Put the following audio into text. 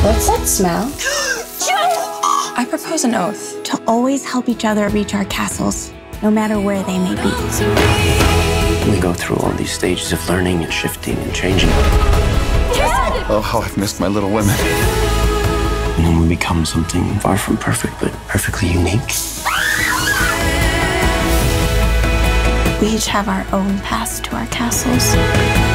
What's that smell? I propose an oath to always help each other reach our castles, no matter where they may be. We go through all these stages of learning and shifting and changing. Oh, how I've missed my little women. And then we become something far from perfect, but perfectly unique. We each have our own paths to our castles.